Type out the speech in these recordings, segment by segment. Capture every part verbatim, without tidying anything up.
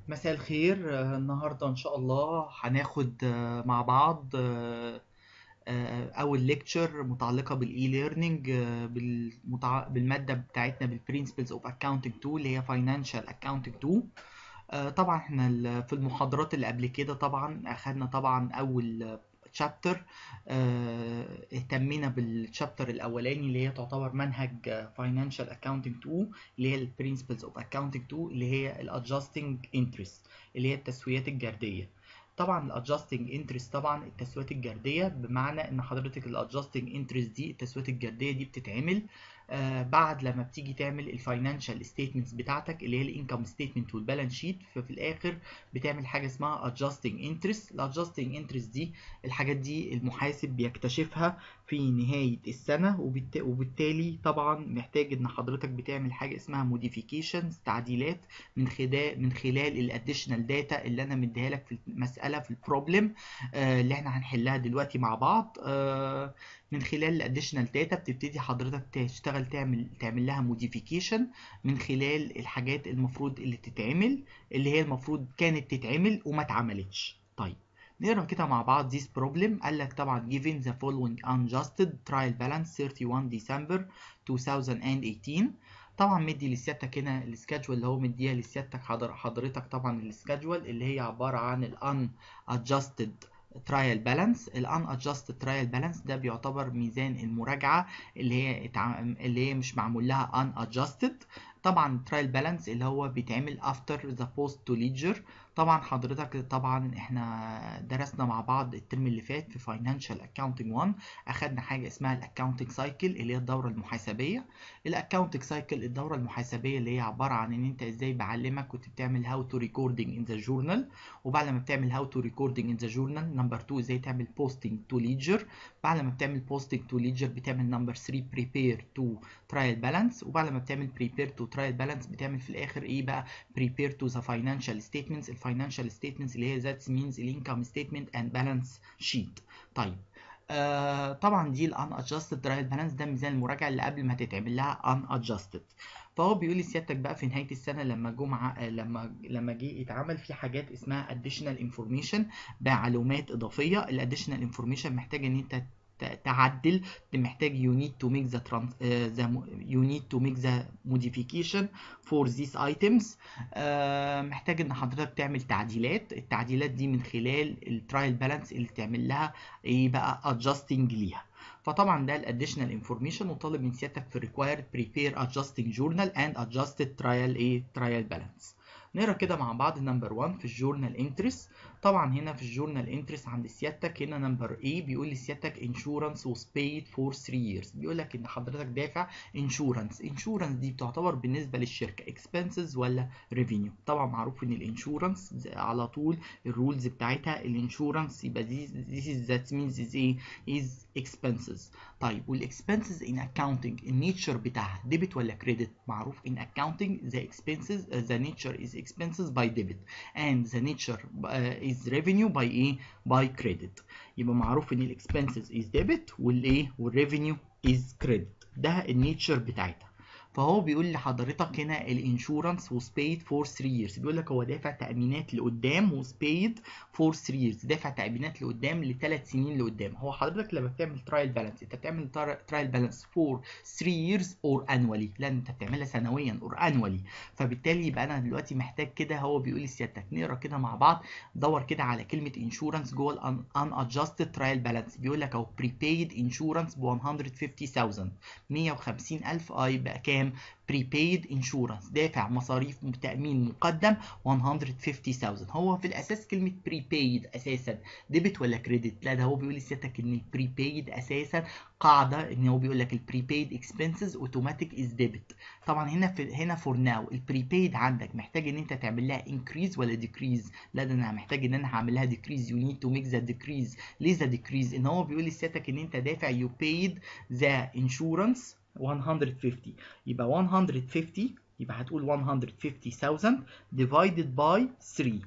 مساء الخير. آه، النهاردة إن شاء الله هناخد آه، مع بعض آه، آه، أول ليكتشر متعلقة بالإي ليرنينج بالمادة بتاعتنا بالبرنسبلز أوف أكاونتنج اتنين اللي هي فاينانشال أكاونتنج اتنين. آه، طبعا احنا ال- في المحاضرات اللي قبل كده طبعا أخدنا طبعا أول تشابتر. اهتمينا بالتشابتر الأولاني اللي هي تعتبر منهج فاينانشال أكاونتنج اتنين اللي هي البرنسبلز أوف أكاونتنج اتنين اللي هي الأدجستنج انترست اللي هي التسويات الجردية. طبعا الادجستنج انترست طبعا التسويات الجرديه، بمعنى ان حضرتك الادجستنج انترست دي التسويات الجرديه دي بتتعمل آه بعد لما بتيجي تعمل الفاينانشال ستيتمنتس بتاعتك اللي هي الانكم ستيتمنت والبالانس شيت. ففي الاخر بتعمل حاجه اسمها adjusting interest. الادجستنج انترست دي الحاجات دي المحاسب بيكتشفها في نهايه السنه، وبالت... وبالتالي طبعا محتاج ان حضرتك بتعمل حاجه اسمها موديفيكيشنز، تعديلات من خلال من خلال الاديشنال داتا اللي انا مديها لك في المساله في البروبلم آه اللي احنا هنحلها دلوقتي مع بعض. آه من خلال الاديشنال داتا بتبتدي حضرتك تشتغل تعمل تعمل لها موديفيكيشن من خلال الحاجات المفروض اللي تتعمل، اللي هي المفروض كانت تتعمل وما اتعملتش. طيب نقرا كده مع بعض this problem. قال لك طبعا given the following unadjusted trial balance thirty-first December twenty eighteen. طبعا مدي لسيادتك هنا السكادجول اللي هو مديها لسيادتك حضر حضرتك طبعا السكادجول اللي هي عباره عن الان adjusted trial balance. الان adjusted trial balance ده بيعتبر ميزان المراجعه اللي هي اللي هي مش معمول لها ان adjusted. طبعا trial balance اللي هو بيتعمل after the post to ledger. طبعا حضرتك طبعا احنا درسنا مع بعض الترم اللي فات في financial accounting واحد، اخدنا حاجه اسمها الاكاونتنج سايكل اللي هي الدوره المحاسبيه. الاكاونتنج سايكل الدوره المحاسبيه اللي هي عباره عن ان انت ازاي بعلمك كنت بتعمل هاو تو ريكوردنج ان ذا جورنال، وبعد ما بتعمل هاو تو ريكوردنج ان ذا جورنال نمبر اتنين ازاي تعمل بوستنج تو ليدجر. بعد ما بتعمل بوستنج تو ليدجر بتعمل نمبر تلاتة بريبير تو ترايل بالانس، وبعد ما بتعمل بريبير تو ترايل بالانس بتعمل في الاخر ايه بقى؟ بريبير تو ذا فاينانشال ستيتمنتس. الفاينانشال ستيتمنتس اللي هي ذات مينز الانكم ستيتمنت اند بالانس شيت. طيب آه طبعا دي الان ادجستد ترايل بالانس ده ميزان المراجعه اللي قبل ما تتعمل لها ان ادجستد. فهو بيقول لسيادتك بقى في نهايه السنه لما جمعه لما لما جه يتعمل في حاجات اسمها اديشنال انفورميشن، معلومات اضافيه. الاديشنال انفورميشن محتاج ان انت تعدل، محتاج you need to make the trans uh, the you need to make the modification for these items. uh, محتاج ان حضرتك تعمل تعديلات. التعديلات دي من خلال الترايل بالانس اللي تعمل لها ايه بقى؟ adjusting ليها. فطبعا ده الاديشنال انفورميشن، وطالب من سيادتك في required prepare adjusting journal and adjusted trial ايه trial balance. نقرا كده مع بعض نمبر واحد في الجورنال انترست. طبعا هنا في الجورنال انترست عند سيادتك هنا نمبر ايه بيقول لسيادتك انشورنس was paid for three years. بيقول لك ان حضرتك دافع انشورنس. انشورنس دي بتعتبر بالنسبه للشركه اكسبنسز ولا ريفينيو؟ طبعا معروف ان الانشورنس على طول الرولز بتاعتها الانشورنس يبقى دي this is that means is ايه is expenses. طيب والاكسبنسز ان اكاونتنج النيتشر بتاعها ديبت ولا كريدت؟ معروف ان اكاونتنج the expenses uh, the nature is expenses by debit and the nature uh, is revenue by ايه by credit. يبقى معروف ان الاكسبنسز is debit والايه والريفينيو is credit. ده النيتشر بتاعتها. فهو بيقول لحضرتك هنا الانشورنس was paid for three years. بيقول لك هو دافع تأمينات لقدام was paid for three years، دافع تأمينات لقدام لثلاث سنين لقدام. هو حضرتك لما بتعمل ترايل بالانس انت بتعمل ترايل بالانس for three years or annually؟ لا انت بتعملها سنويا or annually. فبالتالي يبقى انا دلوقتي محتاج كده، هو بيقول لسيادتك نقرا كده مع بعض، دور كده على كلمه انشورنس جوه الان adjusted ترايل بالانس. بيقول لك اهو prepaid insurance ب one hundred fifty thousand مية وخمسين ألف. اه يبقى كام؟ prepaid insurance دافع مصاريف تأمين مقدم one hundred fifty thousand. هو في الأساس كلمة prepaid أساسا ديبت ولا كريدت؟ لا ده هو بيقول لسيادتك إن prepaid أساسا قاعدة إن هو بيقول لك ال prepaid expenses automatic is debit. طبعا هنا في هنا for now ال prepaid عندك محتاج إن أنت تعمل لها increase ولا decrease؟ لا ده أنا محتاج إن أنا هعمل لها decrease. you need to make the decrease. ليه the decrease؟ إن هو بيقول لسيادتك إن أنت دافع you paid the insurance one hundred fifty. يبقى one hundred fifty يبقى هتقول one hundred fifty thousand divided by three.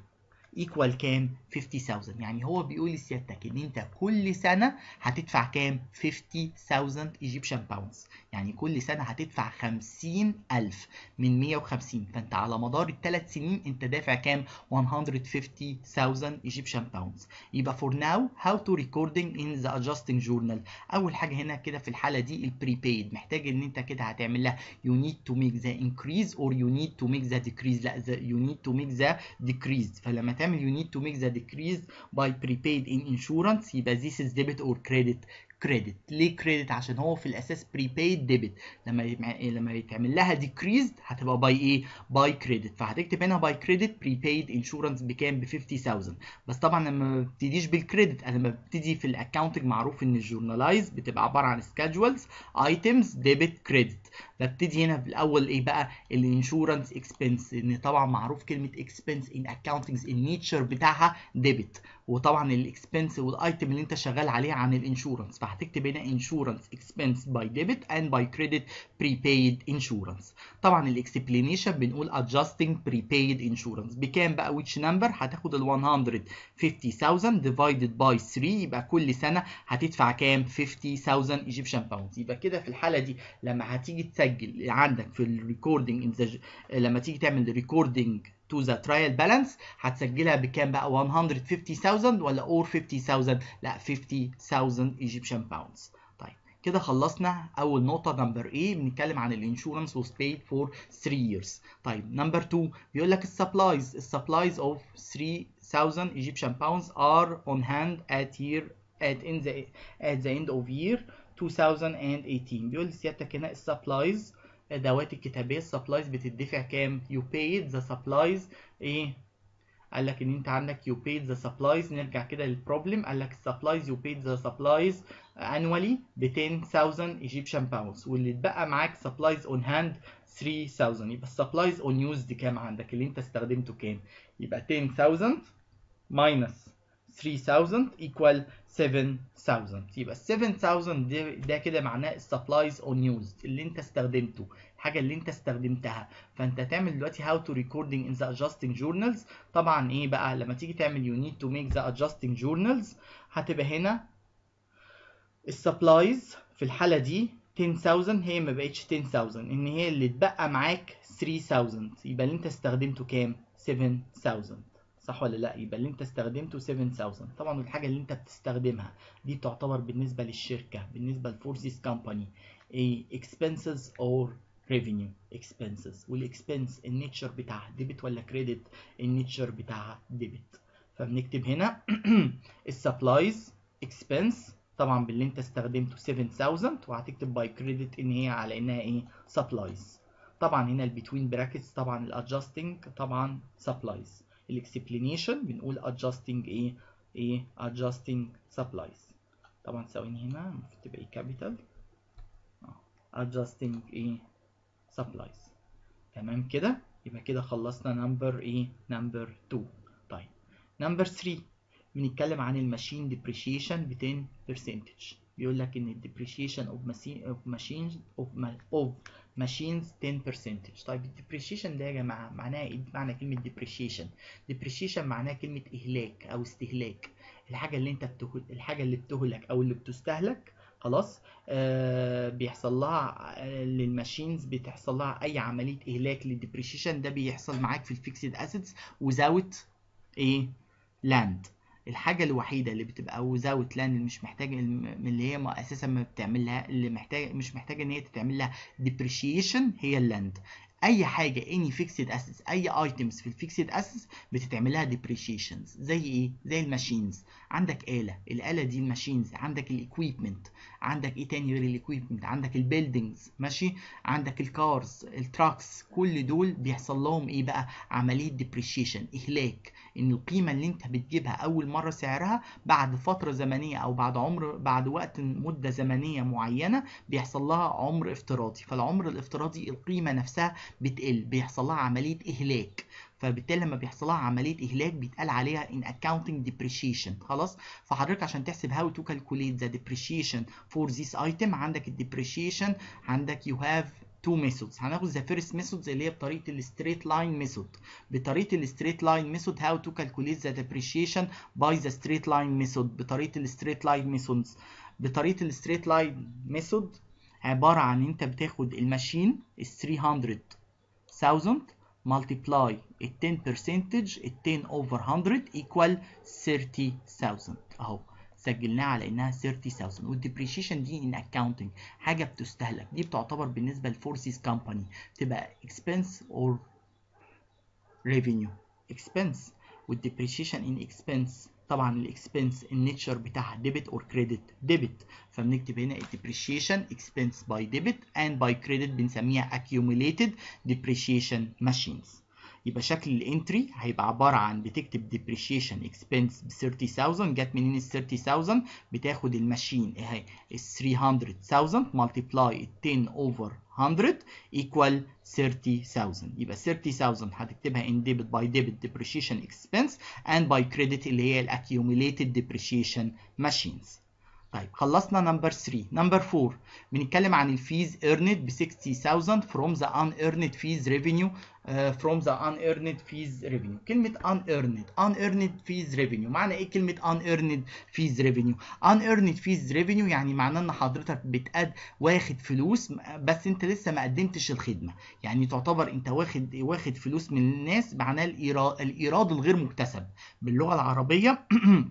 equal كام؟ خمسين ألف. يعني هو بيقول لسيادتك ان انت كل سنه هتدفع كام؟ خمسين ألف ايجيبشن باوندز، يعني كل سنه هتدفع خمسين ألف من مية وخمسين، فانت على مدار الثلاث سنين انت دافع كام؟ مية وخمسين ألف ايجيبشن باوندز. يبقى for now how to recording in the adjusting journal. اول حاجه هنا كده في الحاله دي البريبيد، محتاج ان انت كده هتعمل لها you need to make the increase or you need to make the decrease. لا the you need to make the decrease. فلما تعمل you need to make the decrease by prepaid in insurance يبقى this is debit or credit. كريدت. ليه كريدت؟ عشان هو في الاساس بريبيد ديبت، لما لما يتعمل لها ديكريزد هتبقى باي ايه؟ باي كريدت. فهتكتب هنا باي كريدت بريبيد انشورنس بكام؟ ب خمسين ألف. بس طبعا لما ما ببتديش بالكريدت، انا لما ببتدي في الاكونتنج معروف ان الجورنالايز بتبقى عباره عن سكادجولز ايتمز ديبت كريدت. ببتدي هنا في الاول ايه بقى؟ الانشورنس اكسبنس، لان طبعا معروف كلمه اكسبنس ان اكونتنج النيتشر بتاعها ديبت، وطبعا الاكسبنس والايتم اللي انت شغال عليها عن الانشورنس، فهتكتب هنا انشورنس اكسبنس باي ديبت اند باي كريدت بريبيد انشورنس. طبعا الاكسبلينيشن بنقول adjusting prepaid insurance بكام بقى؟ which number؟ هتاخد ال مية وخمسين ألف divided by ثلاثة، يبقى كل سنه هتدفع كام؟ خمسين ألف ايجيبشن باوندز. يبقى كده في الحاله دي لما هتيجي تسجل عندك في الريكوردنج، لما تيجي تعمل ريكوردنج to the trial balance هتسجلها بكام بقى؟ مية وخمسين ألف ولا اور خمسين ألف؟ لا خمسين ألف ايجيبشن باوندز. طيب كده خلصنا اول نقطه نمبر ايه، بنتكلم عن الانشورنس was paid for three years. طيب نمبر اتنين بيقول لك السبلايز السبلايز of three thousand Egyptian pounds are on hand at year at in the at the end of year two thousand eighteen. بيقول لسيادتك هنا السبلايز ادوات الكتابيه، السبلايز بتدفع كام؟ you paid the supplies ايه؟ قال لك ان انت عندك you paid the supplies. نرجع كده للبروبلم، قال لك supplies you paid the supplies annually ب ten thousand Egyptian pounds، واللي اتبقى معاك supplies on hand three thousand. يبقى supplies on use دي كام عندك؟ اللي انت استخدمته كام؟ يبقى ten thousand minus three thousand equal seven thousand. يبقى seven thousand ده, ده كده معناه supplies on used اللي انت استخدمته، الحاجه اللي انت استخدمتها. فانت تعمل دلوقتي how to recording in the adjusting journals. طبعا ايه بقى لما تيجي تعمل you need to make the adjusting journals، هتبقى هنا السبلايز في الحاله دي ten thousand هي ما بقتش ten thousand، ان هي اللي اتبقى معاك three thousand، يبقى اللي انت استخدمته كام؟ seven thousand. صح ولا لا؟ يبقى اللي انت استخدمته seven thousand. طبعا الحاجه اللي انت بتستخدمها دي تعتبر بالنسبه للشركه، بالنسبه لفورسيس كامباني ايه؟ expenses or revenue expenses. والاكسبنس النيتشر بتاعها ديبت ولا كريدت؟ النيتشر بتاعها ديبت. فبنكتب هنا السبلايز اكسبنس طبعا باللي انت استخدمته seven thousand، وهتكتب باي كريدت ان هي على انها ايه؟ سبلايز. طبعا هنا البتوين براكتس طبعا الادجستنج طبعا سبلايز. الاكسبلينيشن بنقول adjusting ايه؟ ايه adjusting supplies. طبعا ثواني هنا المفروض تبقى ايه؟ كابيتال adjusting ايه؟ supplies. تمام كده. يبقى كده خلصنا نمبر ايه؟ نمبر two. طيب نمبر three بنتكلم عن الماشين ديبريشيشن ب ten percentage. بيقول لك ان الديبريشيشن اوف ماشين اوف ماشينز اوف اوف ماشينز ten percentage. طيب الديبريشيشن ده يا جماعه معناها ايه؟ معنى كلمه ديبريشيشن ديبريشيشن معناها كلمه اهلاك او استهلاك. الحاجه اللي انت بتهل الحاجه اللي بتهلك او اللي بتستهلك خلاص آه بيحصل لها آه للماشينز بتحصل لها اي عمليه اهلاك للديبريشيشن. ده بيحصل معاك في الفيكسد اسيتس وزاوت ايه؟ لاند. الحاجه الوحيده اللي بتبقى وزاوت لاند اللي مش محتاجه اللي هي اساسا ما بتعملها اللي محتاج مش محتاجه ان هي تتعمل لها ديبريشيشن هي اللاند. اي حاجه اني فيكسد اسيتس اي ايتمز في الفيكسد اسيتس بتتعمل لها ديبريشيشنز. زي ايه؟ زي الماشينز. عندك آلة، الآلة دي الماشينز. عندك الايكويبمنت، عندك ايه تاني غير الايكويبمنت؟ عندك البيلدينجز ماشي، عندك الكارز التراكس. كل دول بيحصل لهم ايه بقى؟ عمليه ديبريشيشن اهلاك. ان القيمه اللي انت بتجيبها اول مره سعرها بعد فتره زمنيه او بعد عمر بعد وقت مده زمنيه معينه بيحصل لها عمر افتراضي، فالعمر الافتراضي القيمه نفسها بتقل، بيحصل لها عمليه اهلاك. فبالتالي لما بيحصل لها عمليه اهلاك بيتقال عليها in accounting depreciation. خلاص. فحضرتك عشان تحسب how to calculate the depreciation for this item عندك الديبريشيشن عندك you have two methods. هناخد the first methods اللي هي بطريقة ال straight line method. بطريقة ال straight line method how to calculate the depreciation by the straight line method. بطريقة ال straight line methods. بطريقة ال straight line method عبارة عن انت بتاخد الماشين ال three hundred thousand multiply ال ten percentage ال ten over one hundred equal thirty thousand. اهو سجلناها على انها thirty thousand. والديبريشيشن دي ان اكاونتنج حاجه بتستهلك، دي بتعتبر بالنسبه لفورسيس كامباني تبقى expense or revenue. expense. والديبريشيشن ان expense طبعا الاكسبنس النيتشر بتاعها ديبت اور كريدت. ديبت فبنكتب هنا الديبريشيشن اكسبنس باي ديبت اند باي كريدت بنسميها accumulated depreciation machines. يبقى شكل الانتري هيبقى عباره عن بتكتب depreciation expense ب thirty thousand. جت منين ال thirty thousand؟ بتاخد الماشين اهي ال three hundred thousand multiply ten over one hundred equal thirty thousand. يبقى thirty thousand هتكتبها in debit by debit depreciation expense and by credit اللي هي ال accumulated depreciation machines. طيب خلصنا نمبر three. نمبر four بنتكلم عن الفيز earned ب sixty thousand from the unearned fees revenue uh, from the unearned fees revenue. كلمة unearned unearned fees revenue معنى ايه كلمة unearned fees revenue؟ unearned fees revenue يعني معناه ان حضرتك بتقد واخد فلوس بس انت لسه ما قدمتش الخدمة، يعني تعتبر انت واخد واخد فلوس من الناس، معناه الايراد الايراد الغير مكتسب باللغة العربية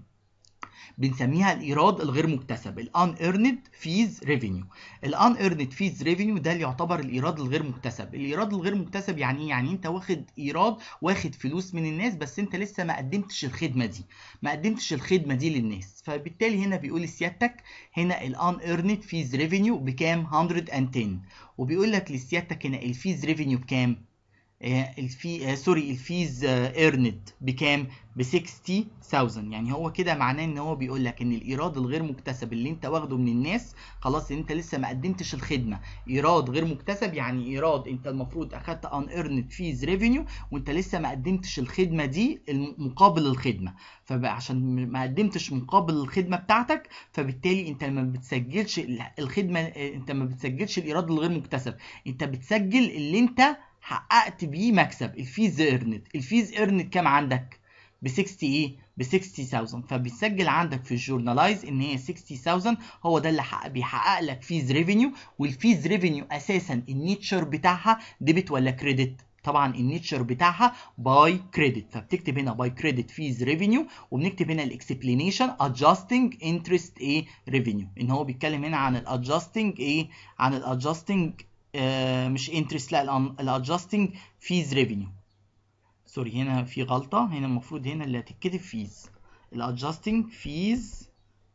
بنسميها الايراد الغير مكتسب ال unearned fees revenue. ال unearned fees revenue ده اللي يعتبر الايراد الغير مكتسب. الايراد الغير مكتسب يعني ايه؟ يعني انت واخد ايراد واخد فلوس من الناس بس انت لسه ما قدمتش الخدمه دي ما قدمتش الخدمه دي للناس. فبالتالي هنا بيقول لسيادتك هنا ال unearned fees revenue بكام؟ one hundred ten. وبيقول لك لسيادتك هنا الفيز ريفينيو بكام؟ الفي سوري الفيز ايرند بكام؟ ب sixty thousand. يعني هو كده معناه ان هو بيقول لك ان الايراد الغير مكتسب اللي انت واخده من الناس خلاص انت لسه ما قدمتش الخدمه. ايراد غير مكتسب يعني ايراد انت المفروض اخدت ان ايرند فيز ريفينيو وانت لسه ما قدمتش الخدمه دي مقابل الخدمه. فبقى عشان ما قدمتش مقابل الخدمه بتاعتك فبالتالي انت ما بتسجلش الخدمه، انت ما بتسجلش الايراد الغير مكتسب، انت بتسجل اللي انت حققت بيه مكسب. الفيز ايرند الفيز ايرند كام عندك؟ ب sixty ايه؟ ب sixty thousand. فبتسجل عندك في الجورنالايز ان هي sixty thousand. هو ده اللي حقق بيحقق لك فيز ريفينيو. والفيز ريفينيو اساسا النيتشر بتاعها ديبت ولا كريدت؟ طبعا النيتشر بتاعها باي كريدت. فبتكتب هنا باي كريدت فيز ريفينيو وبنكتب هنا الاكسبلينيشن ادجستنج انترست ايه ريفينيو. ان هو بيتكلم هنا عن الادجستنج ايه؟ عن الادجستنج آه مش انترست، لا الادجستنج فيز ريفينيو. سوري هنا في غلطة، هنا المفروض هنا اللي هتتكتب فيز. الادجستنج فيز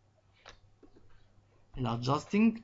الادجستنج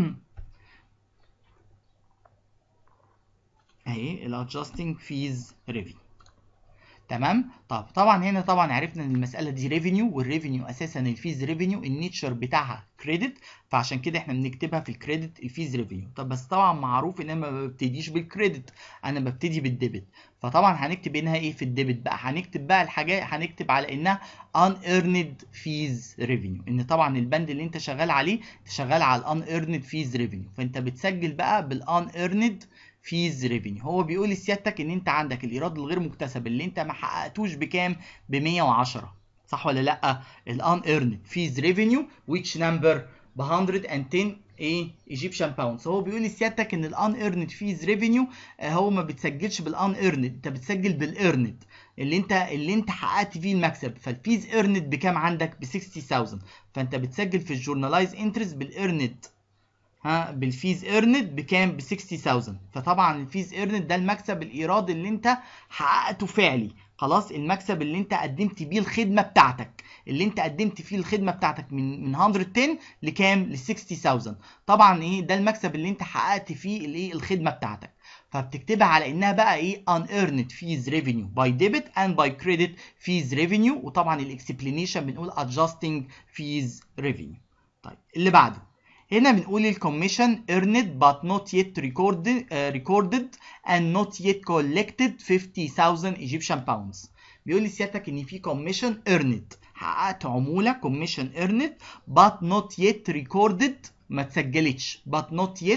اهي الادجستنج فيز ريفينيو. تمام. طب طبعا هنا طبعا عرفنا ان المساله دي ريفينيو، والريفينيو اساسا الفيز ريفينيو النيتشر بتاعها كريدت، فعشان كده احنا بنكتبها في الكريدت الفيز ريفينيو. طب بس طبعا معروف ان انا ما ببتديش بالكريدت، انا ببتدي بالديبت. فطبعا هنكتب هنا ايه في الديبت بقى؟ هنكتب بقى الحاجات، هنكتب على انها unearned fees revenue، ان طبعا البند اللي انت شغال عليه انت شغال على unearned fees revenue، فانت بتسجل بقى باlunearned فيز ريفينيو. هو بيقول لسيادتك ان انت عندك الايراد الغير مكتسب اللي انت ما حققتوش بكام؟ ب مية وعشرة، صح ولا لا؟ الان ايرند فيز ريفينيو which number؟ ب one hundred ten ايه ايجيبشن باوندز. هو بيقول لسيادتك ان الان ايرند فيز ريفينيو هو ما بتسجلش بالان ايرند، انت بتسجل بالايرند اللي انت اللي انت حققت فيه المكسب. فالفيز ايرند بكام عندك؟ ب sixty thousand، فانت بتسجل في الجورنالايز انترست بالايرند ها بالفيز ايرند بكام؟ ب sixty thousand. فطبعا الفيز ايرند ده المكسب الايراد اللي انت حققته فعلي، خلاص المكسب اللي انت قدمت بيه الخدمه بتاعتك، اللي انت قدمت فيه الخدمه بتاعتك من من one hundred ten لكام؟ ل sixty thousand. طبعا ايه ده المكسب اللي انت حققت فيه الايه الخدمه بتاعتك. فبتكتبها على انها بقى ايه unearned fees revenue by debit and by credit fees revenue. وطبعا الاكسبلينيشن بنقول adjusting fees revenue. طيب اللي بعده هنا بنقول الكوميشن earned but not yet recorded uh, recorded and not yet collected fifty thousand Egyptian pounds. بيقول لي سيادتك ان في كوميشن earned، حققت عمولة كوميشن earned but not yet recorded، ما اتسجلتش but not yet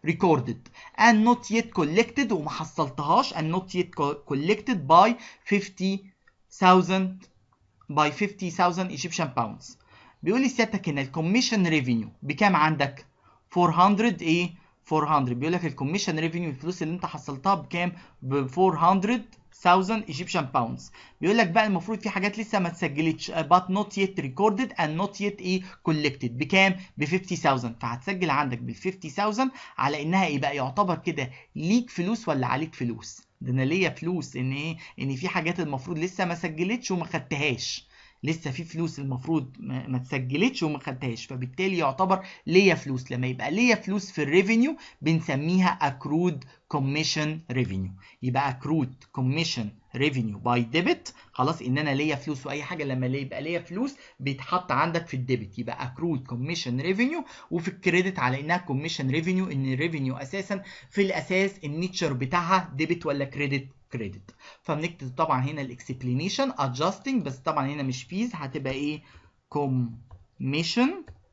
recorded and not yet collected وما حصلتهاش and not yet collected by fifty thousand by fifty thousand Egyptian pounds. بيقول لي سيادتك هنا الكوميشن ريفينيو بكام عندك؟ four hundred ايه؟ four hundred. بيقول لك الكوميشن ريفينيو الفلوس اللي انت حصلتها بكام؟ ب four hundred thousand Egyptian pounds. بيقول لك بقى المفروض في حاجات لسه ما اتسجلتش but not yet recorded and not yet ايه collected بكام؟ ب fifty thousand. فهتسجل عندك بال fifty thousand على انها ايه بقى؟ يعتبر كده ليك فلوس ولا عليك فلوس؟ ده انا ليا فلوس ان ايه؟ ان في حاجات المفروض لسه ما سجلتش وما خدتهاش. لسه في فلوس المفروض ما تسجلتش وما خدتهاش، فبالتالي يعتبر ليا فلوس. لما يبقى ليا فلوس في الريفينيو بنسميها accrued commission revenue. يبقى accrued commission revenue by debit. خلاص ان انا ليا فلوس، واي حاجه لما يبقى ليا فلوس بيتحط عندك في الديبت يبقى accrued commission revenue، وفي الكريدت على انها commission revenue، ان الريفينيو اساسا في الاساس النيتشر بتاعها ديبت ولا كريدت؟ كريدت. فبنكتب طبعا هنا الاكسبلينيشن adjusting، بس طبعا هنا مش فيز، هتبقى ايه؟ commission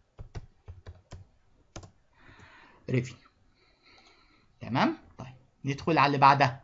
revenue. تمام؟ طيب ندخل على اللي بعدها.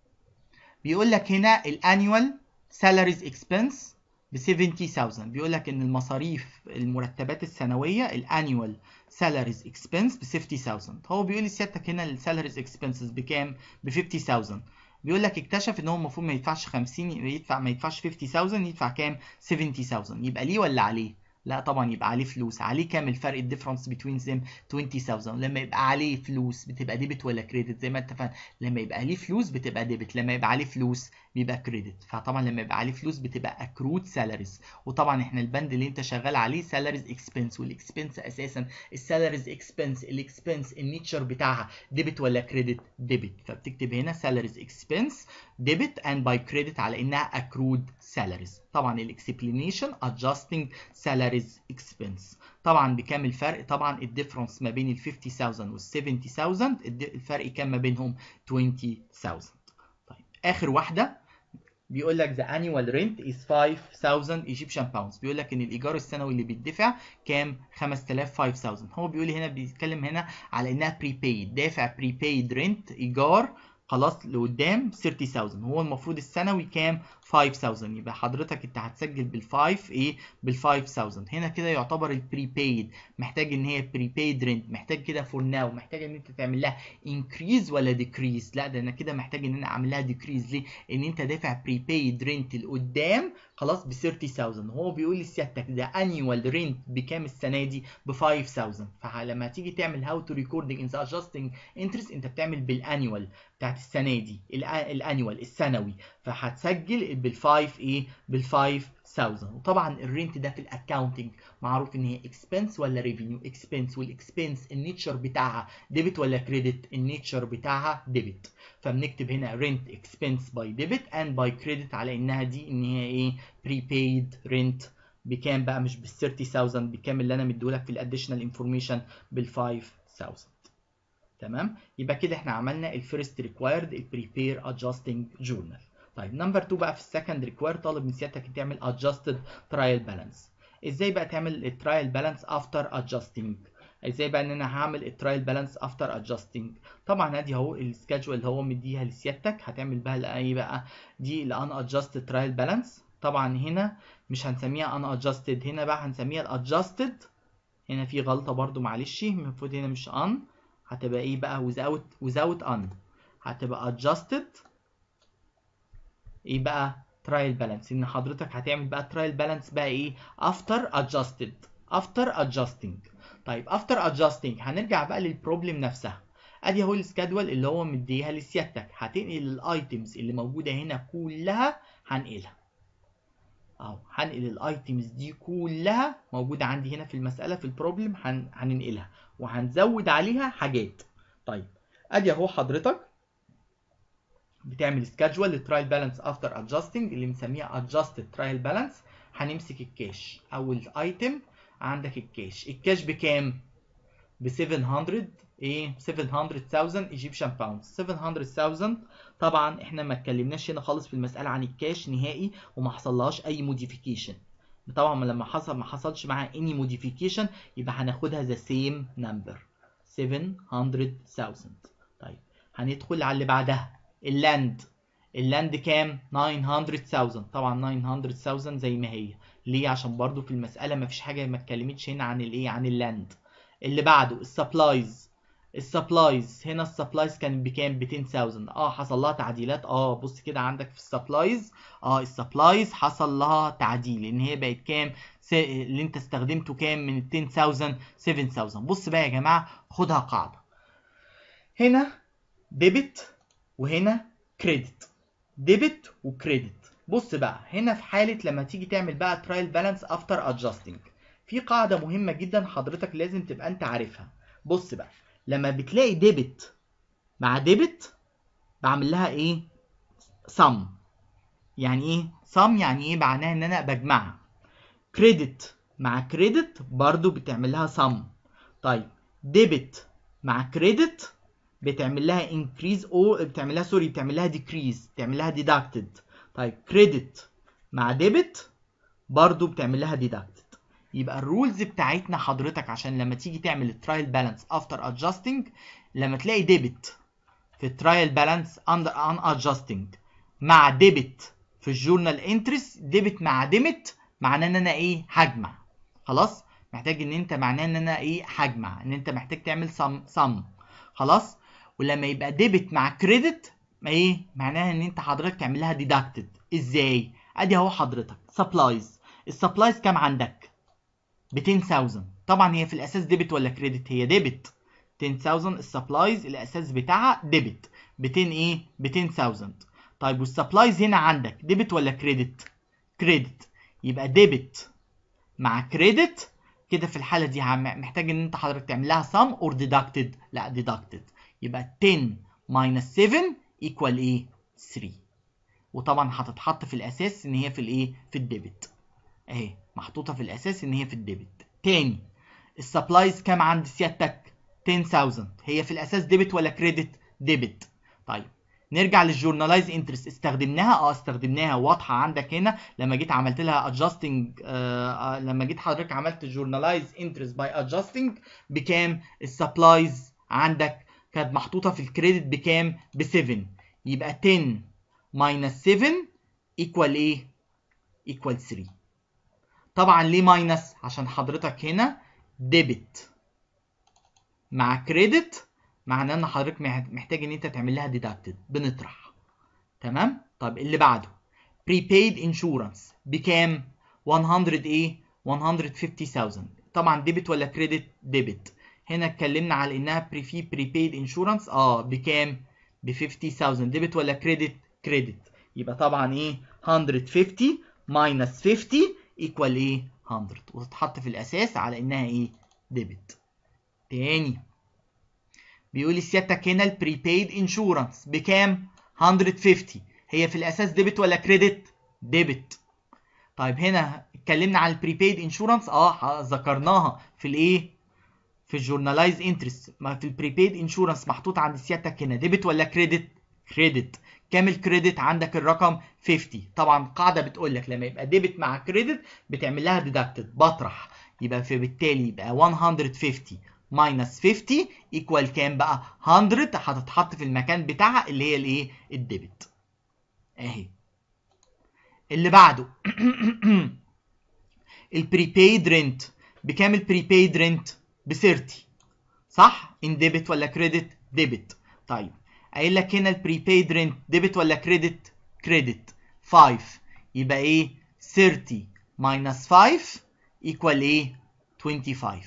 بيقول لك هنا الانيوال salaries expense ب seventy thousand. بيقول لك ان المصاريف المرتبات السنويه الانيوال salaries expense ب fifty thousand. هو بيقول لي سيادتك هنا السالاريز expenses بكام؟ ب fifty thousand. بيقول لك اكتشف ان هو المفروض ما يدفعش خمسين، يدفع ما يدفعش fifty thousand، يدفع كام؟ seventy thousand. يبقى ليه ولا عليه؟ لا طبعا يبقى عليه فلوس. عليه كام الفرق الديفرنس بين them؟ twenty thousand. لما يبقى عليه فلوس بتبقى ديبت ولا كريدت؟ زي ما اتفقنا لما يبقى عليه فلوس بتبقى ديبت، لما يبقى عليه فلوس بيبقى كريدت. فطبعا لما يبقى عليه فلوس بتبقى accrued salaries. وطبعا احنا البند اللي انت شغال عليه salaries expense، والاكسبنس اساسا السالاريز expense الاكسبنس النيتشر بتاعها ديبت ولا كريدت؟ ديبت. فبتكتب هنا salaries expense debit and by credit على انها accrued salaries. طبعا الاكسبلينيشن adjusting salaries expense. طبعا بكام الفرق؟ طبعا الديفرنس ما بين ال fifty thousand وال seventy thousand الفرق كام ما بينهم؟ twenty thousand. طيب اخر واحده بيقول لك the annual rent is five thousand Egyptian pounds. بيقول لك ان الايجار السنوي اللي بيدفع كام؟ خمسة آلاف five thousand. هو بيقول لي هنا بيتكلم هنا على انها prepaid، دافع prepaid rent ايجار خلاص لقدام thirty thousand. هو المفروض السنوي كام؟ five thousand. يبقى حضرتك انت هتسجل بالفايف ايه؟ بالفايف thousand. هنا كده يعتبر البريبايد محتاج ان هي بريبايد رينت، محتاج كده فور ناو، محتاج ان انت تعمل لها انكريز ولا ديكريز؟ لا ده انا كده محتاج ان انا اعمل لها ديكريز. ليه؟ ان انت دافع بريبايد رينت لقدام خلاص ب thirty thousand. هو بيقول لي سيادتك ده انيوال رينت بكام السنه دي؟ ب five thousand. فلما تيجي تعمل هاو تو ريكوردنج ان ذا ادجستنج انترست انت بتعمل بالانيوال بتاعت السنه دي، الانيوال السنوي، فهتسجل بالفايف ايه؟ بالفايف thousand. وطبعا الرينت ده في الاكاونتنج معروف ان هي اكسبنس ولا ريفينيو؟ اكسبنس. والاكسبنس النيتشر بتاعها ديبت ولا كريدت؟ النيتشر بتاعها ديبت. فبنكتب هنا رينت اكسبنس باي ديبت اند باي كريدت على انها دي ان هي ايه؟ بريبايد رينت. بكام بقى؟ مش بال thirty thousand، بكام اللي انا مديهولك في الاديشنال انفورميشن؟ بال five thousand. تمام؟ يبقى كده احنا عملنا الفيرست ريكوايرد البريبير ادجستنج جورنال. طيب نمبر اتنين بقى في السكند ريكواير طالب من سيادتك تعمل ادجستد ترايل بالانس. ازاي بقى تعمل الترايل بالانس افتر ادجستنج؟ ازاي بقى ان انا هعمل الترايل بالانس افتر ادجستنج؟ طبعا ادي اهو السكادجول اللي هو مديها لسيادتك، هتعمل بها ايه بقى؟ دي الان ادجستد ترايل بالانس. طبعا هنا مش هنسميها ان ادجستد، هنا بقى هنسميها الادجستد. هنا في غلطه برده معلش، المفروض هنا مش ان، هتبقى ايه بقى؟ without without un. هتبقى adjusted ايه بقى؟ trial balance. ان حضرتك هتعمل بقى trial balance بقى ايه؟ after adjusted after adjusting. طيب after adjusting هنرجع بقى للبروبلم نفسها. ادي اهو السكادول اللي هو مديها لسيادتك، هتنقل الايتمز اللي موجوده هنا كلها، هنقلها اهو، هنقل الايتمز دي كلها موجوده عندي هنا في المساله في البروبلم، هن... هننقلها وهنزود عليها حاجات. طيب ادي اهو حضرتك بتعمل سكادجول للترايل بالانس افتر ادجستنج اللي بنسميها ادجستد ترايل بالانس. هنمسك الكاش، اول ايتم عندك الكاش. الكاش بكام؟ ب seven hundred ايه؟ seven hundred thousand Egyptian pounds. seven hundred thousand. طبعا احنا ما اتكلمناش هنا خالص في المساله عن الكاش نهائي وما حصلهاش اي موديفيكيشن. طبعا لما حصل ما حصلش معاها any modification يبقى هناخدها the same number سبعمية ألف. طيب هندخل على اللي بعدها اللاند. اللاند كام؟ تسعمية ألف. طبعا تسعمية ألف زي ما هي. ليه؟ عشان برضو في المسألة مفيش حاجة ما اتكلمتش هنا عن الايه؟ عن اللاند. اللي بعده السبلايز. السبلايز هنا السبلايز كان بكام؟ ب ميتين ألف. اه حصل لها تعديلات. اه بص كده عندك في السبلايز، اه السبلايز حصل لها تعديل ان هي بقت كام؟ س... اللي انت استخدمته كام من ميتين ألف؟ سبعة ألف. بص بقى يا جماعه خدها قاعده. هنا ديبت وهنا كريدت. ديبت وكريدت. بص بقى هنا في حاله لما تيجي تعمل بقى ترايل بالانس افتر ادجستنج، في قاعده مهمه جدا حضرتك لازم تبقى انت عارفها. بص بقى لما بتلاقي ديبت مع ديبت بعمل لها ايه؟ سم. يعني ايه سم؟ يعني ايه؟ معناها ان انا بجمعها. كريدت مع كريدت برضو بتعمل لها سم. طيب ديبت مع كريدت بتعمل لها انكريز او بتعمل لها سوري بتعمل لها ديكريز، بتعمل لها ديدكتد. طيب كريدت مع ديبت برضو بتعمل لها ديدكتد. يبقى الرولز بتاعتنا حضرتك عشان لما تيجي تعمل الترايل بالانس افتر ادجستنج، لما تلاقي ديبت في الترايل بالانس اندر ان ادجستنج مع ديبت في الجورنال انترست، ديبت مع ديمت معناه ان انا ايه؟ هجمع. خلاص؟ محتاج ان انت معناه ان انا ايه؟ هجمع، ان انت محتاج تعمل سم سم. خلاص؟ ولما يبقى ديبت مع كريدت ما ايه؟ معناها ان انت حضرتك تعمل لها ديدكتد. ازاي؟ ادي اهو حضرتك سبلايز. السبلايز كام عندك؟ ميتين ألف. طبعا هي في الاساس ديبت ولا كريدت؟ هي ديبت. ميتين ألف السبلايز الاساس بتاعها ديبت. ميتين ايه؟ ميتين ألف. طيب والسبلايز هنا عندك ديبت ولا كريدت؟ كريدت. يبقى ديبت مع كريدت كده في الحاله دي محتاج ان انت حضرتك تعمل لها سم اور ديدكتد؟ لا ديدكتد. يبقى عشرة ماينس سبعة ايكوال ايه؟ تلاتة. وطبعا هتتحط في الاساس ان هي في الايه؟ في الديبت. اهي محطوطه في الاساس ان هي في الديبت. تاني السبلايز كام عند سيادتك؟ عشرة ألف. هي في الاساس ديبت ولا كريدت؟ ديبت. طيب نرجع للجورنالايز انترست. استخدمناها؟ اه استخدمناها. واضحه عندك هنا لما جيت عملت لها ادجستنج. آه لما جيت حضرتك عملت جورنالايز انترست باي ادجستنج بكام؟ السبلايز عندك كانت محطوطه في الكريدت بكام؟ ب سبعة. يبقى عشرة ماينس سبعة ايكوال ايه؟ ايكوال تلاتة. طبعا ليه ماينس؟ عشان حضرتك هنا ديبت مع كريدت معناه ان حضرتك محتاج ان انت تعمل لها ديدكتد. بنطرح. تمام؟ طب اللي بعده prepaid insurance بكام؟ مية ايه؟ مية وخمسين ألف. طبعا ديبت ولا كريدت؟ ديبت. هنا اتكلمنا على انها بري في prepaid insurance اه بكام؟ ب خمسين ألف. ديبت ولا كريدت؟ كريدت. يبقى طبعا ايه؟ مية وخمسين ماينس خمسين ايكوال ايه؟ مية. وتتحط في الاساس على انها ايه؟ ديبت. تاني بيقول لي سيادتك هنا البريبايد انشورنس بكام؟ مية وخمسين. هي في الاساس ديبت ولا كريدت؟ ديبت. طيب هنا اتكلمنا عن البريبايد انشورنس اه ذكرناها في الايه؟ في الجورنالايز انترست. ما في البريبايد انشورنس محطوط عند سيادتك هنا ديبت ولا كريدت؟ كريدت. كام الكريدت عندك؟ الرقم خمسين. طبعا القاعده بتقول لك لما يبقى ديبت مع كريدت بتعمل لها ديدكتد. بطرح. يبقى فبالتالي يبقى مية وخمسين ماينس خمسين ايكوال كام بقى؟ مية. هتتحط في المكان بتاعها اللي هي الايه؟ الديبت. اهي. اللي بعده البريبايد رينت بكام؟ البريبايد رينت ب تلاتين. صح؟ ان ديبت ولا كريدت؟ ديبت. طيب قايل لك هنا البريبايد رينت ديبت ولا كريدت؟ كريدت. خمسة. يبقى ايه؟ تلاتين ماينس خمسة ايكوال ايه؟ خمسة وعشرين.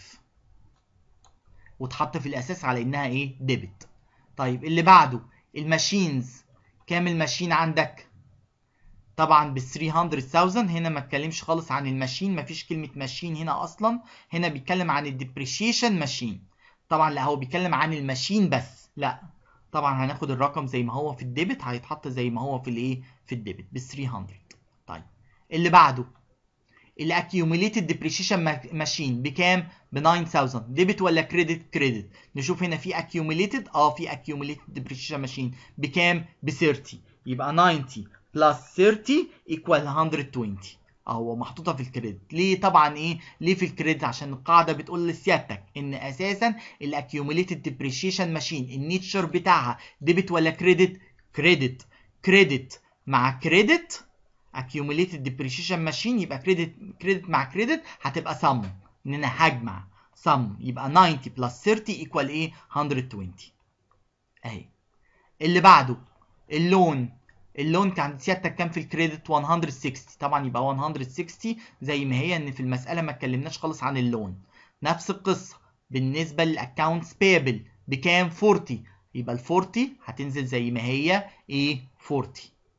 وتحط في الاساس على انها ايه؟ ديبت. طيب اللي بعده الماشينز. كام الماشين عندك؟ طبعا ب تلتمية ألف. هنا ما اتكلمش خالص عن الماشين، مفيش كلمه ماشين هنا اصلا. هنا بيتكلم عن الديبريشيشن ماشين. طبعا لا هو بيتكلم عن الماشين بس. لا طبعا هناخد الرقم زي ما هو في الديبت هيتحط زي ما هو في الايه؟ في الديبت ب تلتمية. طيب اللي بعده الاكيوميليتد ديبريشيشن ماشين بكام؟ ب تسعة آلاف. ديبت ولا كريدت؟ كريدت. نشوف هنا في اكيوميليتد اه في اكيوميليتد ديبريشيشن ماشين بكام؟ ب تلاتين. يبقى تسعين بلس تلاتين ايكوال مية وعشرين. اهو محطوطه في الكريدت. ليه طبعا ايه ليه في الكريدت؟ عشان القاعده بتقول لسيادتك ان اساسا الاكيوميليتد ديبريشيشن ماشين النيتشر بتاعها ديبت ولا كريدت؟ كريدت. كريدت مع كريدت accumulated depreciation ماشين يبقى كريدت كريدت مع كريدت هتبقى sum، ان انا هجمع sum يبقى تسعين بلس ثلاثين equal ايه؟ مية وعشرين اهي. اللي بعده اللون. اللون كان سيادتك كام في الكريدت؟ مية وستين، طبعا يبقى مية وستين زي ما هي، ان في المساله ما اتكلمناش خالص عن اللون. نفس القصه بالنسبه للاكونتس بيبل بكام؟ أربعين، يبقى ال أربعين هتنزل زي ما هي ايه؟ أربعين.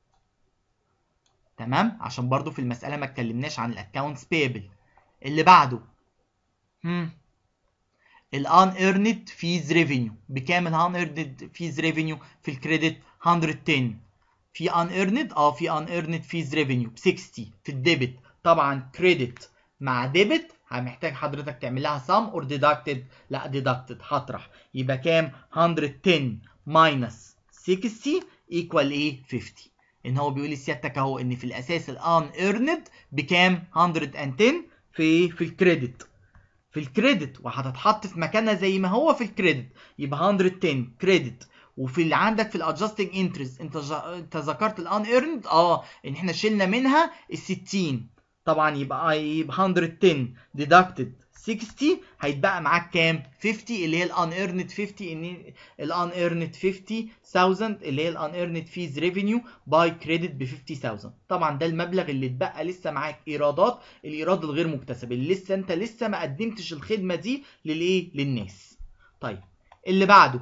تمام، عشان برضو في المساله ما اتكلمناش عن الاكونتس بيبل. اللي بعده هم الان ايرند فيز ريفينيو بكام؟ الان ايرند فيز ريفينيو في الكريدت مية وعشرة. في ان ايرند اه في ان ايرند فيز ريفينيو ب ستين في الديبت. طبعا كريدت مع ديبت محتاج حضرتك تعمل لها سام اور ديدكتد؟ لا ديدكتد، هطرح. يبقى كام؟ مية وعشرة ماينس ستين ايكوال ايه؟ خمسين. ان هو بيقول لسيادتك اهو ان في الاساس الان ايرند بكام؟ مية وعشرة في في الكريدت في الكريدت وهتتحط في مكانها زي ما هو في الكريدت، يبقى مية وعشرة كريدت. وفي اللي عندك في الادجستنج انترست انت ج... انت ذكرت الان ايرند اه ان احنا شلنا منها ال ستين، طبعا يبقى يبقى مية وعشرة ديدكتد ستين هيتبقى معاك كام؟ خمسين اللي هي الان ايرند خمسين، ان الان ايرند خمسين ألف اللي هي الان ايرند فيز ريفينيو باي كريدت ب خمسين ألف. طبعا ده المبلغ اللي اتبقى لسه معاك ايرادات، الايراد الغير مكتسب اللي لسه انت لسه ما قدمتش الخدمه دي للايه؟ للناس. طيب اللي بعده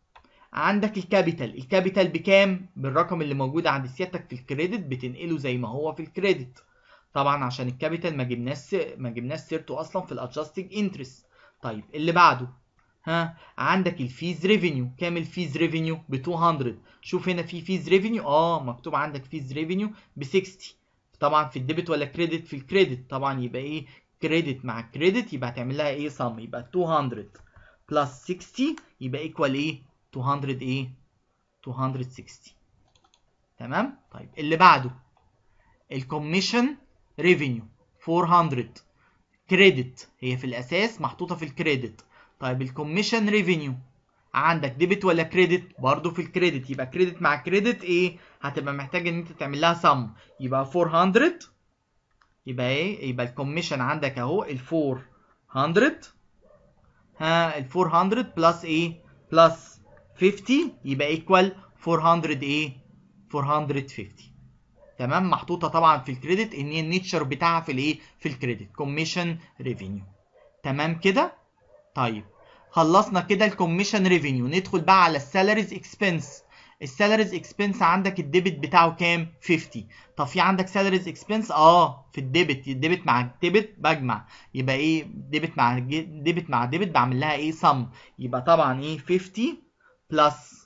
عندك الكابيتال. الكابيتال بكام؟ بالرقم اللي موجود عند سيادتك في الكريدت بتنقله زي ما هو في الكريدت، طبعا عشان الكابيتال ما جبناش ما جبناش سيرته اصلا في الادجستنج انترست. طيب اللي بعده ها عندك الفيز ريفينيو. كام الفيز ريفينيو؟ ب ميتين. شوف هنا في فيز ريفينيو اه مكتوب عندك فيز ريفينيو ب ستين، طبعا في الديبت ولا كريدت؟ في الكريدت، طبعا يبقى ايه؟ كريدت مع كريدت يبقى هتعمل لها ايه؟ صم، يبقى ميتين بلس ستين يبقى ايكوال ايه؟ ميتين ايه؟ ميتين وستين. تمام. طيب اللي بعده الكوميشن ريفينيو أربعمية كريدت، هي في الاساس محطوطه في الكريدت. طيب الكوميشن ريفينيو عندك ديبت ولا كريدت؟ برضو في الكريدت، يبقى كريدت مع كريدت ايه؟ هتبقى محتاج ان انت تعمل لها سم، يبقى أربعمية يبقى ايه؟ يبقى الكوميشن عندك اهو ال أربعمية ها ال أربعمية بلس ايه؟ بلس خمسين يبقى ايكوال أربعمية ايه؟ أربعمية وخمسين. تمام، محطوطه طبعا في الكريدت ان هي النيتشر بتاعها في الايه؟ في الكريدت كوميشن ريفينيو. تمام كده. طيب خلصنا كده الكوميشن ريفينيو، ندخل بقى على السالاريز اكسبنس. السالاريز اكسبنس عندك الديبت بتاعه كام؟ خمسين. طب في عندك سالاريز اكسبنس اه في الديبت، الديبت مع الديبت بجمع، يبقى ايه؟ ديبت مع ديبت مع ديبت بعمل لها ايه؟ سم، يبقى طبعا ايه؟ خمسين بلس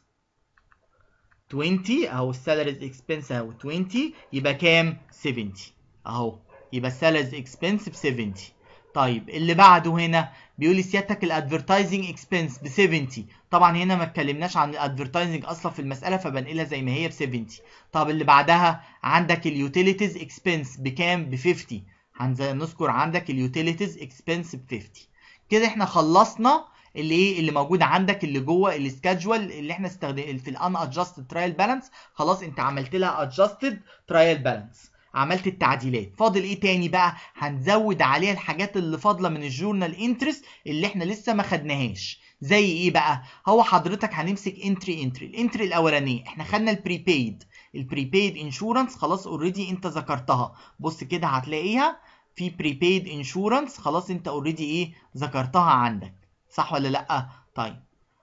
عشرين اهو السالاريز اكسبنس اهو عشرين يبقى كام؟ سبعين اهو، يبقى السالاريز اكسبنس ب سبعين. طيب اللي بعده هنا بيقول لي سيادتك الادفرتايزنج اكسبنس ب سبعين، طبعا هنا ما اتكلمناش عن الادفرتايزنج اصلا في المساله فبنقلها زي ما هي ب سبعين. طب اللي بعدها عندك اليوتيليتيز اكسبنس بكام؟ ب خمسين، هنذكر عندك اليوتيليتيز اكسبنس ب خمسين. كده احنا خلصنا اللي ايه اللي موجود عندك اللي جوه السكادجول اللي احنا استخدم في الان ادجستد ترايل بالانس. خلاص انت عملت لها ادجستد ترايل بالانس، عملت التعديلات. فاضل ايه تاني بقى؟ هنزود عليها الحاجات اللي فاضله من الجورنال انترست اللي احنا لسه ما خدناهاش. زي ايه بقى؟ هو حضرتك هنمسك انتري انتري الانتري الاولانيه احنا خدنا البريبيد البريبيد انشورنس، خلاص اوريدي انت ذكرتها. بص كده هتلاقيها في بريبيد انشورنس، خلاص انت اوريدي ايه ذكرتها عندك، صح ولا لا؟ طيب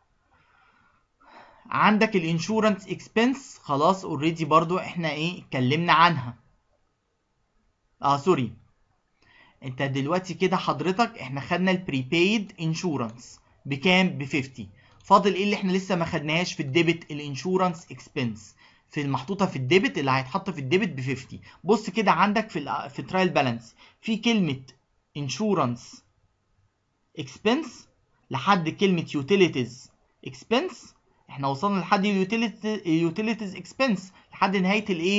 عندك الانشورنس اكسبنس، خلاص اوريدي برضو احنا ايه اتكلمنا عنها. اه سوري، انت دلوقتي كده حضرتك احنا خدنا البريبيد انشورنس بكام؟ ب خمسين. فاضل ايه اللي احنا لسه ما خدناهاش في الديبت؟ الانشورنس اكسبنس في المحطوطه في الديبت اللي هيتحط في الديبت ب خمسين. بص كده عندك في ال في ترايل بالانس في كلمه انشورنس اكسبنس لحد كلمه يوتيليتيز اكسبنس، احنا وصلنا لحد اليوتيليتيز اكسبنس لحد نهايه الايه؟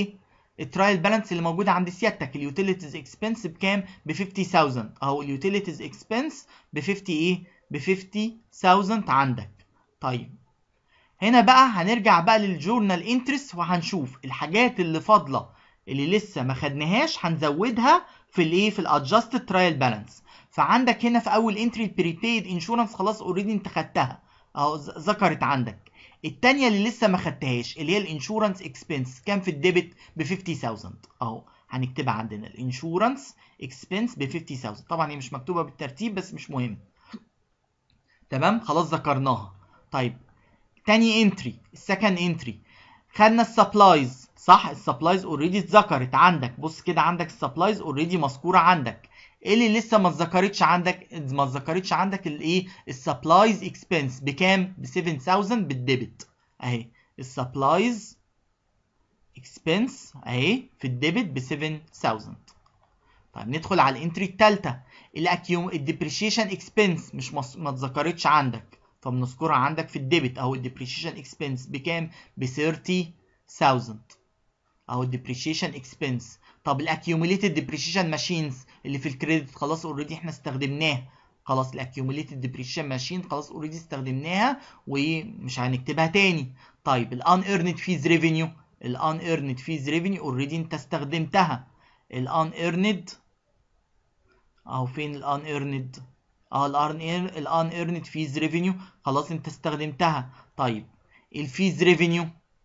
الترايل بالانس اللي موجوده عند سيادتك اليوتيليتيز اكسبنس بكام؟ ب خمسين ألف اهو اليوتيليتيز اكسبنس ب خمسين ايه؟ ب خمسين ألف عندك. طيب هنا بقى هنرجع بقى للجورنال انترست وهنشوف الحاجات اللي فاضله اللي لسه ما خدناهاش هنزودها في الايه؟ في الادجستد ترايل بالانس. فعندك هنا في اول انتري البريبيد انشورنس خلاص اوريدي انت خدتها اهو ذكرت عندك. الثانيه اللي لسه ما خدتهاش اللي هي الانشورنس اكسبنس كام في الديبت؟ ب خمسين ألف اهو هنكتبها عندنا الانشورنس اكسبنس ب خمسين ألف. طبعا هي مش مكتوبه بالترتيب بس مش مهم. تمام خلاص ذكرناها. طيب تاني انتري السكند انتري خدنا السبلايز صح؟ السبلايز اوريدي اتذكرت عندك. بص كده عندك السبلايز اوريدي مذكوره عندك. ايه اللي لسه ما اتذكرتش عندك؟ ما اتذكرتش عندك الايه؟ السبلايز اكسبنس بكام؟ ب سبعة آلاف بالديبت اهي السبلايز اكسبنس اهي في الديبت ب سبعة آلاف. طيب ندخل على الانتري الثالثه الاكيوم الديبريشيشن اكسبنس مش مص... ما اتذكرتش عندك فبنذكرها عندك في الديبت اهو الديبريشيشن اكسبنس بكام؟ ب ثلاثين ألف اهو الديبريشيشن اكسبنس. طب الاكيوميليتد ديبريشيشن ماشينز اللي في الكريدت خلاص اوريدي احنا استخدمناها. خلاص الاكيوميليتد ديبريشيشن ماشين خلاص اوريدي استخدمناها ومش هنكتبها تاني. طيب الان ايرند فيز ريفينيو الان ايرند فيز ريفينيو اوريدي انت استخدمتها. الان ايرند اهو فين الان ايرند؟ اه الان الان ايرند فيز ريفينيو خلاص انت استخدمتها. طيب الفيز ريفينيو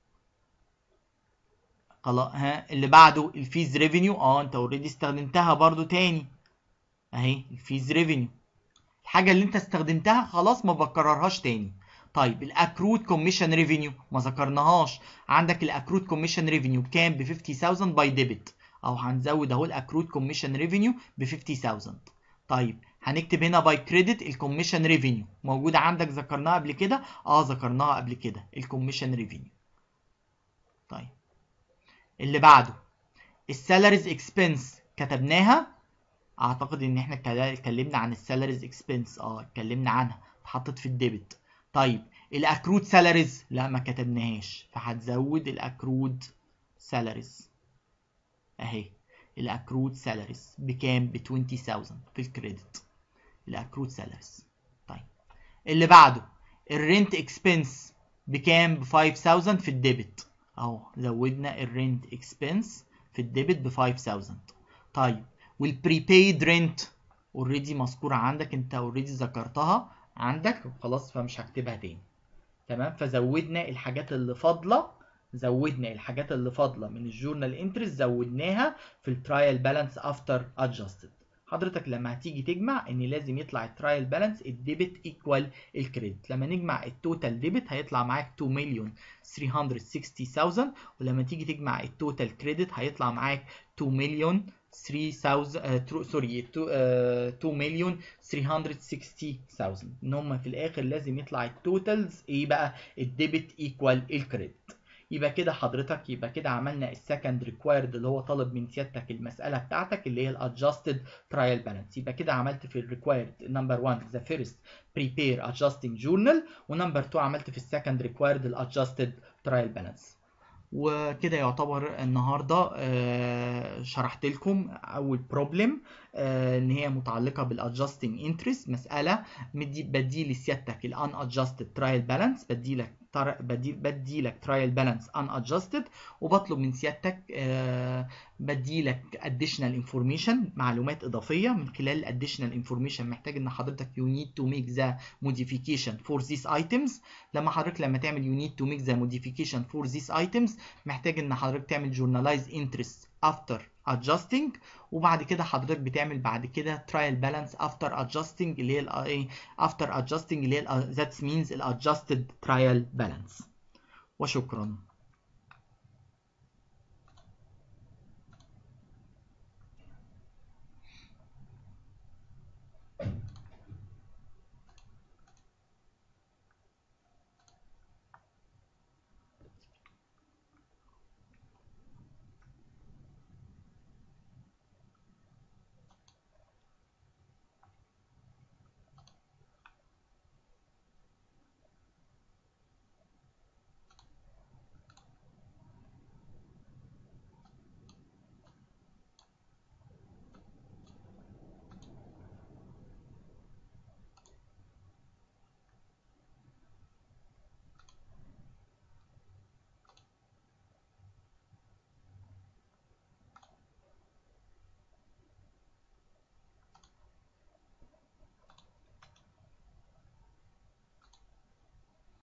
خلاص ها اللي بعده الفيز ريفينيو اه انت اوريدي استخدمتها برضو تاني اهي الفيز ريفينيو. الحاجه اللي انت استخدمتها خلاص ما بكررهاش تاني. طيب الاكرود كوميشن ريفينيو ما ذكرناهاش. عندك الاكرود كوميشن ريفينيو بكام؟ ب خمسين ألف باي ديبت او هنزود اهو الاكرود كوميشن ريفينيو ب خمسين ألف. طيب هنكتب هنا باي كريدت الكوميشن ريفينيو موجوده عندك ذكرناها قبل كده اه ذكرناها قبل كده الكوميشن ريفينيو. طيب اللي بعده السالاريز اكسبنس كتبناها اعتقد ان احنا اتكلمنا عن السالاريز اكسبنس اه اتكلمنا عنها اتحطت في الديبت. طيب الاكرود سالاريز لا ما كتبناهاش فهتزود الاكرود سالاريز اهي الاكرود سالاريز بكام؟ ب عشرين ألف في الكريدت الاكرود سالاريز. طيب اللي بعده الرنت اكسبنس بكام؟ ب خمسة آلاف في الديبت اهو زودنا الرنت اكسبنس في الديبت ب خمسة آلاف. طيب والبريبايد رنت اوريدي مذكوره عندك انت اوريدي ذكرتها عندك خلاص فمش هكتبها تاني. تمام فزودنا الحاجات اللي فاضله زودنا الحاجات اللي فاضله من الجورنال انترست زودناها في الترايل بالانس افتر ادجستد. حضرتك لما هتيجي تجمع ان لازم يطلع الترايل بالانس الديبت ايكوال الكريدت. لما نجمع التوتال ديبت هيطلع معاك اتنين مليون تلتمية وستين ألف ولما تيجي تجمع التوتال كريدت هيطلع معاك اتنين مليون ثلاثة آلاف سوري اتنين مليون تلتمية وستين ألف ان هم في الاخر لازم يطلع التوتالز ايه بقى؟ الديبت ايكوال الكريدت. يبقى كده حضرتك يبقى كده عملنا السكند ريكوايرد اللي هو طالب من سيادتك المساله بتاعتك اللي هي الادجستد ترايل بالانس. يبقى كده عملت في الريكوايرد نمبر واحد ذا فيرست بريبير ادجستنج جورنال ونمبر اتنين عملت في السكند ريكوايرد الادجستد ترايل بالانس. وكده يعتبر النهارده آه شرحت لكم اول بروبلم آه ان هي متعلقه بالادجستنج انترست. مساله بدي لسيادتك الان ادجستد ترايل بالانس بدي لك بدي بدي لك ترايل بالانس ان ادجستد وبطلب من سيادتك آه بدي لك اديشنال انفورميشن معلومات اضافيه. من خلال الاديشنال انفورميشن محتاج ان حضرتك يو نيد تو ميك ذا موديفيكيشن فور ذيس ايتمز. لما حضرتك لما تعمل يو نيد تو ميك ذا موديفيكيشن فور ذيس ايتمز محتاج ان حضرتك تعمل جورنالايز انترست افتر adjusting وبعد كده حضرتك بتعمل بعد كده trial balance after adjusting اللي هي الايه after adjusting اللي هي that means ال adjusted trial balance. وشكرا.